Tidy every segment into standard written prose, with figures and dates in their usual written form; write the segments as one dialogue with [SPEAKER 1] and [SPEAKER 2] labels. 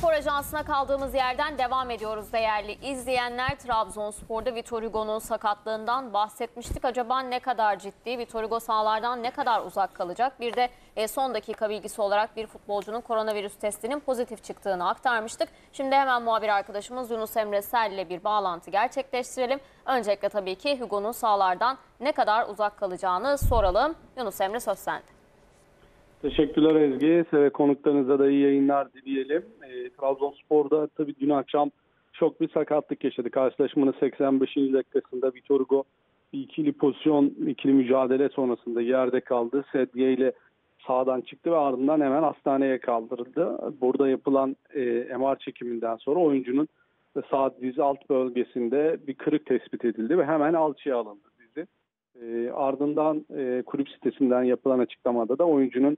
[SPEAKER 1] Spor Ajansı'na kaldığımız yerden devam ediyoruz değerli izleyenler. Trabzonspor'da Vitor Hugo'nun sakatlığından bahsetmiştik. Acaba ne kadar ciddi? Vitor Hugo sahalardan ne kadar uzak kalacak? Bir de son dakika bilgisi olarak bir futbolcunun koronavirüs testinin pozitif çıktığını aktarmıştık. Şimdi hemen muhabir arkadaşımız Yunus Emre Sel ile bir bağlantı gerçekleştirelim. Öncelikle tabii ki Hugo'nun sahalardan ne kadar uzak kalacağını soralım. Yunus Emre, söz sende.
[SPEAKER 2] Teşekkürler Ezgi. Size ve konuklarınıza da iyi yayınlar dileyelim. Trabzonspor'da tabii dün akşam çok bir sakatlık yaşadı. Karşılaşmanın 85. dakikasında Vitor Hugo ikili mücadele sonrasında yerde kaldı. Sedye ile sahadan çıktı ve ardından hemen hastaneye kaldırıldı. Burada yapılan MR çekiminden sonra oyuncunun sağ diz alt bölgesinde bir kırık tespit edildi ve hemen alçıya alındı dizi. Ardından kulüp sitesinden yapılan açıklamada da oyuncuda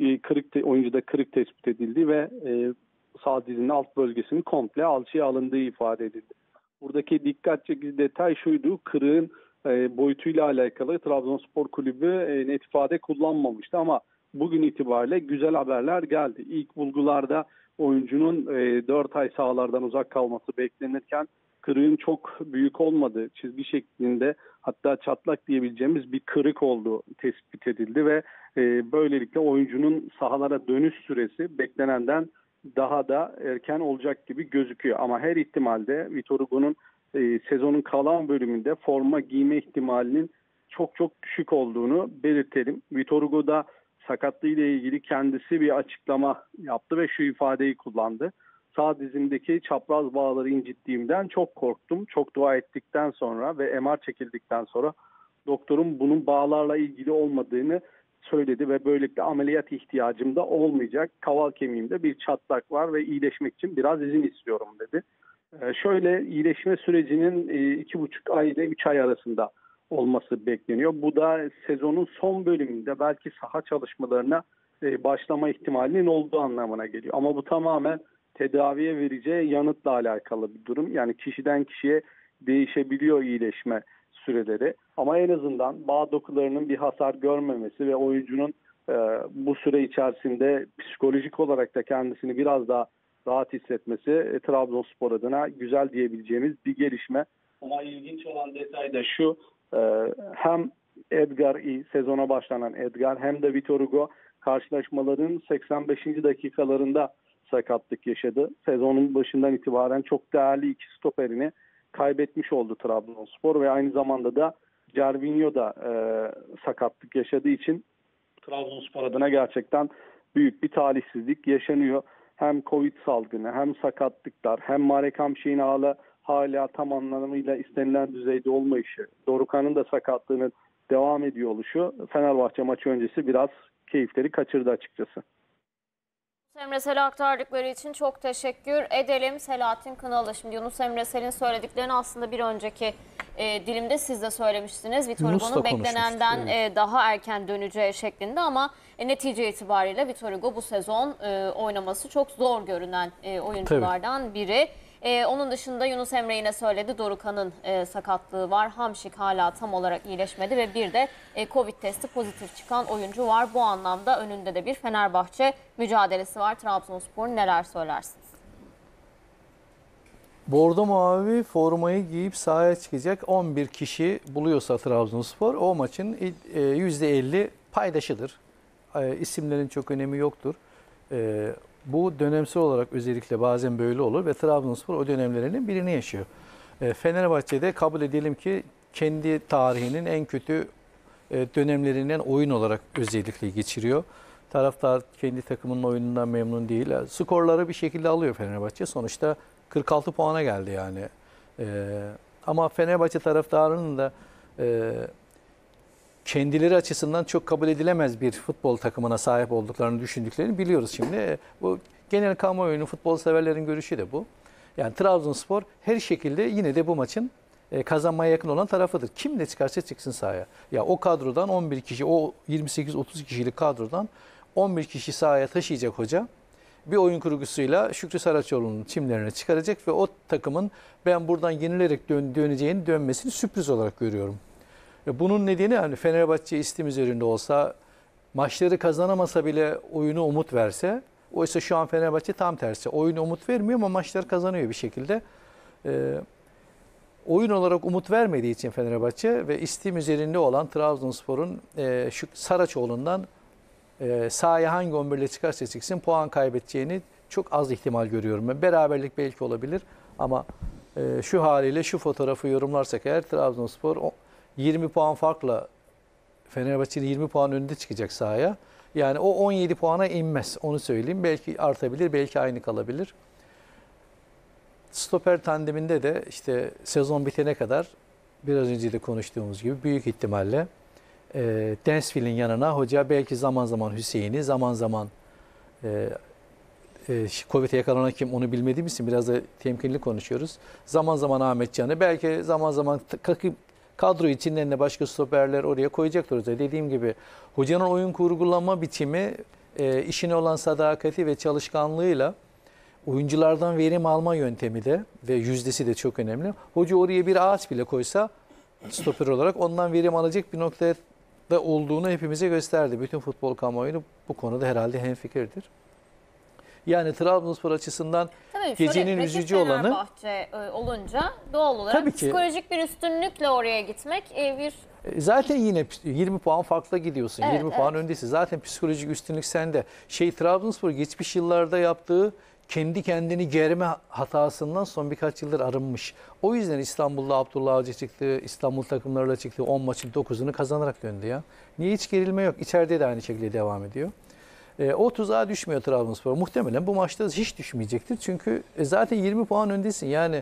[SPEAKER 2] kırık tespit edildi ve sağ dizinin alt bölgesinin komple alçıya alındığı ifade edildi. Buradaki dikkat çekici detay şuydu: kırığın boyutuyla alakalı Trabzonspor Kulübü net ifade kullanmamıştı ama bugün itibariyle güzel haberler geldi. İlk bulgularda oyuncunun 4 ay sahalardan uzak kalması beklenirken kırığın çok büyük olmadığı, çizgi şeklinde, hatta çatlak diyebileceğimiz bir kırık olduğu tespit edildi ve böylelikle oyuncunun sahalara dönüş süresi beklenenden daha da erken olacak gibi gözüküyor. Ama her ihtimalde Vitor Hugo'nun sezonun kalan bölümünde forma giyme ihtimalinin çok düşük olduğunu belirtelim. Vitor Hugo da sakatlığı ile ilgili kendisi bir açıklama yaptı ve şu ifadeyi kullandı: sağ dizimdeki çapraz bağları incittiğimden çok korktum. Çok dua ettikten sonra ve MR çekildikten sonra doktorum bunun bağlarla ilgili olmadığını söyledi ve böylelikle ameliyat ihtiyacım da olmayacak. Kaval kemiğimde bir çatlak var ve iyileşmek için biraz izin istiyorum dedi. Şöyle, iyileşme sürecinin 2,5 ay ile 3 ay arasında olması bekleniyor. Bu da sezonun son bölümünde belki saha çalışmalarına başlama ihtimalinin olduğu anlamına geliyor. Ama bu tamamen tedaviye vereceği yanıtla alakalı bir durum. Yani kişiden kişiye değişebiliyor iyileşme süreleri. Ama en azından bağ dokularının bir hasar görmemesi ve oyuncunun bu süre içerisinde psikolojik olarak da kendisini biraz daha rahat hissetmesi Trabzonspor adına güzel diyebileceğimiz bir gelişme. Ama ilginç olan detay da şu: hem sezona başlanan Edgar hem de Vitor Hugo karşılaşmaların 85. dakikalarında sakatlık yaşadı. Sezonun başından itibaren çok değerli iki stoperini kaybetmiş oldu Trabzonspor ve aynı zamanda da Gervinho da sakatlık yaşadığı için Trabzonspor adına gerçekten büyük bir talihsizlik yaşanıyor. Hem Covid salgını, hem sakatlıklar, hem Marek Hamšík'in hala tam anlamıyla istenilen düzeyde olmayışı, Dorukhan'ın da sakatlığının devam ediyor oluşu Fenerbahçe maçı öncesi biraz keyifleri kaçırdı açıkçası.
[SPEAKER 1] Emre Sel'e aktardıkları için çok teşekkür edelim. Selahattin Kınalı, şimdi Yunus Emre Sel'in söylediklerini aslında bir önceki dilimde siz de söylemiştiniz. Vitor Hugo'nun beklenenden daha erken döneceği şeklinde ama netice itibariyle Vitor Hugo bu sezon oynaması çok zor görünen oyunculardan biri. Onun dışında Yunus Emre yine söyledi, Dorukhan'ın sakatlığı var. Hamšík hala tam olarak iyileşmedi ve bir de Covid testi pozitif çıkan oyuncu var. Bu anlamda önünde de bir Fenerbahçe mücadelesi var. Trabzonspor'un neler söylersiniz?
[SPEAKER 3] Bordo mavi formayı giyip sahaya çıkacak 11 kişi buluyorsa Trabzonspor, o maçın %50 paydaşıdır. İsimlerin çok önemi yoktur. Bu dönemsel olarak özellikle bazen böyle olur ve Trabzonspor o dönemlerinin birini yaşıyor. Fenerbahçe'de kabul edelim ki kendi tarihinin en kötü dönemlerinden oyun olarak özellikle geçiriyor. Taraftar kendi takımının oyunundan memnun değil. Skorları bir şekilde alıyor Fenerbahçe. Sonuçta 46 puana geldi yani. Ama Fenerbahçe taraftarının da kendileri açısından çok kabul edilemez bir futbol takımına sahip olduklarını düşündüklerini biliyoruz şimdi. Bu genel kamuoyunun, futbol severlerin görüşü de bu. Yani Trabzonspor her şekilde yine de bu maçın kazanmaya yakın olan tarafıdır. Kim ne çıkarsa çıksın sahaya. Ya o kadrodan 11 kişi, o 28-30 kişilik kadrodan 11 kişi sahaya taşıyacak hoca. Bir oyun kurgusuyla Şükrü Saraçoğlu'nun çimlerini çıkaracak ve o takımın ben buradan yenilerek dönmesini sürpriz olarak görüyorum. Bunun nedeni, hani Fenerbahçe istim üzerinde olsa, maçları kazanamasa bile oyunu umut verse, Oysa şu an Fenerbahçe tam tersi. Oyun umut vermiyor ama maçlar kazanıyor bir şekilde. Oyun olarak umut vermediği için Fenerbahçe ve istim üzerinde olan Trabzonspor'un şu Saraçoğlu'ndan sahaya hangi 11 ile çıkarsa çıksın puan kaybedeceğini çok az ihtimal görüyorum. Ben beraberlik belki olabilir ama şu haliyle şu fotoğrafı yorumlarsak eğer Trabzonspor 20 puan farkla Fenerbahçe'nin 20 puan önünde çıkacak sahaya. Yani o 17 puana inmez. Onu söyleyeyim. Belki artabilir, belki aynı kalabilir. Stoper tandeminde de işte sezon bitene kadar biraz önce de konuştuğumuz gibi büyük ihtimalle Densville'in yanına hoca belki zaman zaman Hüseyin'i, zaman zaman Covid'e yakalanan kim onu bilmediğimiz için biraz da temkinli konuşuyoruz. Zaman zaman Ahmet Can'ı, belki zaman zaman kadro içinden de başka stoperler oraya koyacaktır hoca. Dediğim gibi hocanın oyun kurgulama biçimi, işine olan sadakati ve çalışkanlığıyla oyunculardan verim alma yöntemi de ve yüzdesi de çok önemli. Hoca oraya bir ağaç bile koysa stoper olarak ondan verim alacak bir noktada olduğunu hepimize gösterdi. Bütün futbol kamuoyu bu konuda herhalde hemfikirdir. Yani Trabzonspor açısından gecenin üzücü olanı
[SPEAKER 1] Fenerbahçe olunca doğal olarak
[SPEAKER 3] tabii ki,
[SPEAKER 1] psikolojik bir üstünlükle oraya gitmek bir
[SPEAKER 3] zaten yine 20 puan farkla gidiyorsun.
[SPEAKER 1] Evet,
[SPEAKER 3] 20 puan öndesin. Zaten psikolojik üstünlük sende. Trabzonspor geçmiş yıllarda yaptığı kendi kendini germe hatasından son birkaç yıldır arınmış. O yüzden İstanbul'da Abdullah Avcı çıktı, İstanbul takımlarıyla çıktı. 10 maçın 9'unu kazanarak döndü ya. Niye hiç gerilme yok? İçeride de aynı şekilde devam ediyor. O tuzağa düşmüyor Trabzonspor. Muhtemelen bu maçta hiç düşmeyecektir. Çünkü zaten 20 puan öndesin. Yani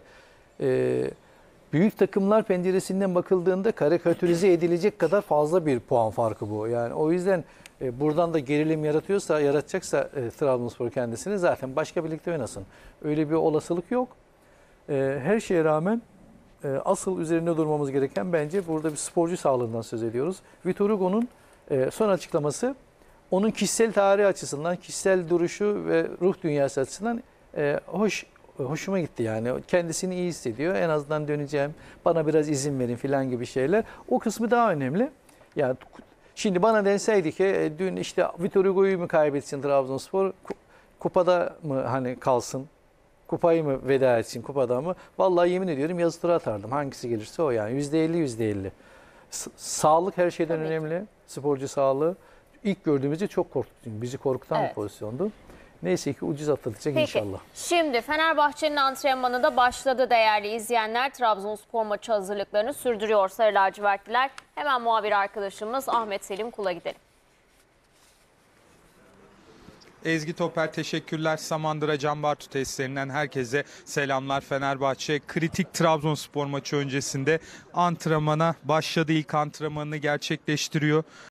[SPEAKER 3] büyük takımlar penceresinden bakıldığında karikatürize edilecek kadar fazla bir puan farkı bu. Yani o yüzden buradan da gerilim yaratacaksa Trabzonspor kendisini zaten başka birlikte oynasın. Öyle bir olasılık yok. Her şeye rağmen asıl üzerinde durmamız gereken bence burada bir sporcu sağlığından söz ediyoruz. Vitor Hugo'nun son açıklaması onun kişisel tarihi açısından, kişisel duruşu ve ruh dünyası açısından hoşuma gitti yani. Kendisini iyi hissediyor. En azından döneceğim, bana biraz izin verin falan gibi şeyler. O kısmı daha önemli. Yani şimdi bana denseydi ki dün işte Vitor Hugo'yu mu kaybetsin Trabzonspor, kupada mı hani kalsın, kupayı mı veda etsin, kupada mı? Vallahi yemin ediyorum yazı tura atardım. Hangisi gelirse o yani. %50, %50. Sağlık her şeyden
[SPEAKER 1] Tabii
[SPEAKER 3] önemli. Sporcu sağlığı. İlk gördüğümüzde çok korktuk. Bizi korkutan bir pozisyondu. Neyse ki ucuz atlatacak inşallah.
[SPEAKER 1] Şimdi Fenerbahçe'nin antrenmanı da başladı değerli izleyenler. Trabzonspor maçı hazırlıklarını sürdürüyor Sarı lacivertliler. Hemen muhabir arkadaşımız Ahmet Selim Kul'a gidelim.
[SPEAKER 4] Ezgi Toper teşekkürler. Samandıra Can Bartu tesislerinden herkese selamlar. Fenerbahçe kritik Trabzonspor maçı öncesinde antrenmana başladı. İlk antrenmanını gerçekleştiriyor.